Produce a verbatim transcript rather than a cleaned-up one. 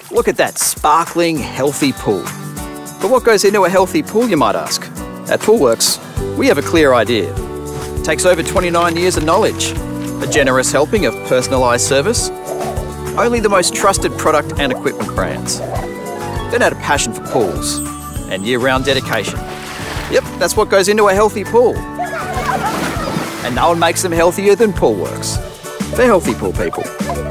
Look at that sparkling, healthy pool. But what goes into a healthy pool, you might ask? At Poolwerx, we have a clear idea. It takes over twenty-nine years of knowledge, a generous helping of personalised service, only the most trusted product and equipment brands. Then add a passion for pools and year-round dedication. Yep, that's what goes into a healthy pool. And no one makes them healthier than Poolwerx. For healthy pool people.